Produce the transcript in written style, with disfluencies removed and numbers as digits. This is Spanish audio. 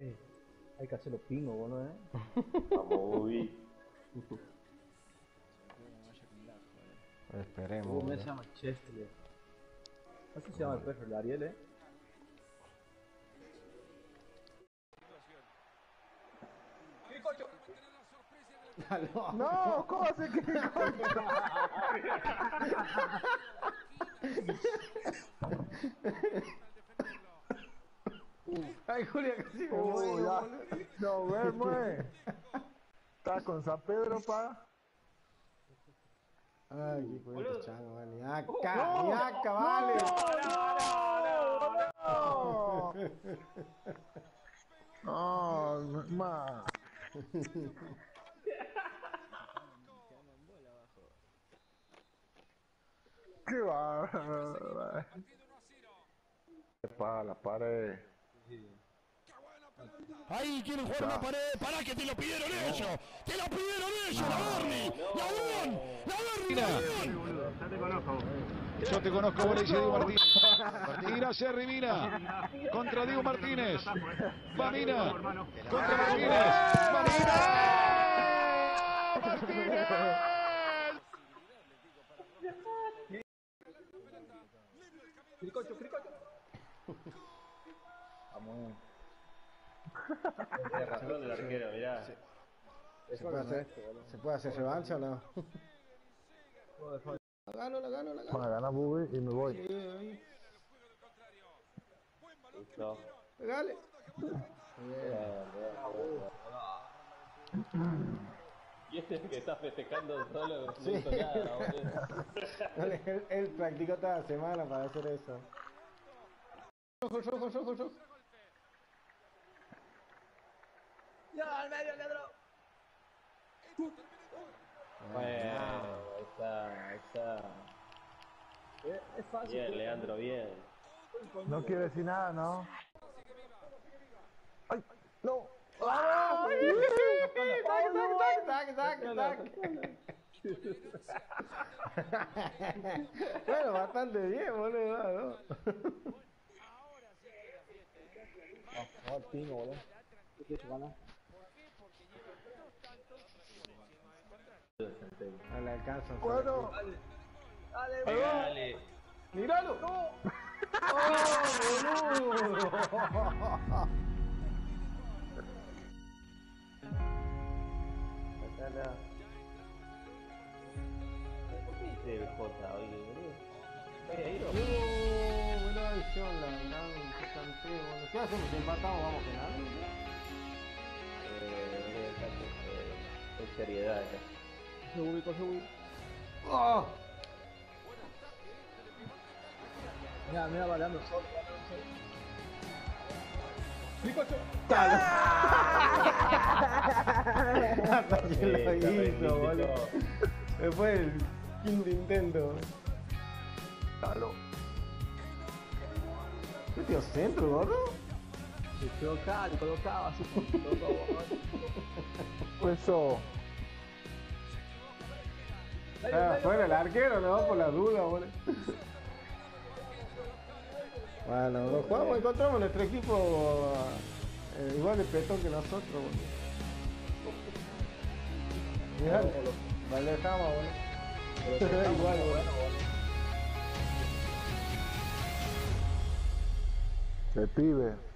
Hay que hacerlo pingo, boludo, Vamos, Ubi. Esperemos. Me se llama Chester. Así se llama el perro, el Ariel, ¿Qué cocho? No, ¿cómo hace que Ay, Julia, casi me ya. muero. No, güey. Está con San Pedro, pa. Ay, qué cuento, chango, vale. Acá, vale. No, ma. Qué va. Pa, la pared. Ahí quieren jugar una pared. Pará que te lo pidieron ellos. Te lo pidieron ellos, la Berni. ¡Ladrón! ¡La Berni, ladrón! Ya te conozco. Yo te conozco, vos le dice Diego Martínez. Mina Serri, Mina. Contra Diego Martínez. Va Mina. Contra Martínez. Va Mina. ¡Martínez! Cricocho. Vamos. Tiene razón el arquero, mirá. ¿Se puede hacer revancha o no? La gano. Bueno, gana Bubi y me voy. Listo. Pegale. Y este que está festejando solo, no Sí. hizo nada, boludo. Él practicó toda la semana para hacer eso. Rojo. ¡Ya, al medio, ladrón! Bueno, ahí está. Es fácil. Bien, Leandro, bien. No quiere decir nada, ¿no? ¡Ay! ¡No! Tac. Bueno, bastante bien, boludo, ¿no? No, el pingo, boludo. ¿Qué quieres ganar? No le alcanza. ¡Bueno! Dale, Dale. ¡Míralo! ¡Oh, boludo! Sacala. ¿Qué dice el J, oye, boludo? ¿Está ahí, Buena acción, la gran canteo. ¿Qué hacemos? Si empatamos, vamos a ganar. Es seriedad acá. Coge Ubi. ¡Oh! Mira, baleando solo. ¡Cricocho! Hasta que lo hizo, boludo. Después del quinto intento. ¡Talo! ¿Metió centro, gordo? Se colocaba así. Eso. Fuera el arquero, no, por la duda, boludo. Bueno, lo jugamos, encontramos nuestro equipo igual de petón que nosotros, boludo. Mirá, vale, dejamos, boludo. Igual, boludo. Se pibe.